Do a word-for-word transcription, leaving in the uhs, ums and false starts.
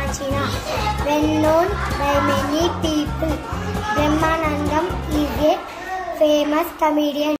Machina, well known by many people. Brahmanandam is a famous comedian.